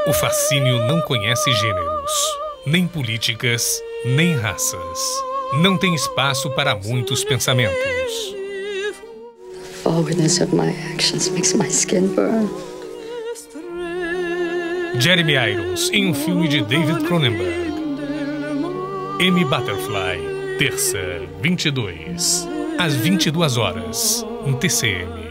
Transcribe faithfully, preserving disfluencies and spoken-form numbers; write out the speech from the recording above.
O fascínio não conhece gêneros, nem políticas, nem raças. Não tem espaço para muitos pensamentos. Forwardness of my actions makes my skin burn. Jeremy Irons em um filme de David Cronenberg. M. Butterfly, terça, vinte e dois, às vinte e duas horas, no T C M.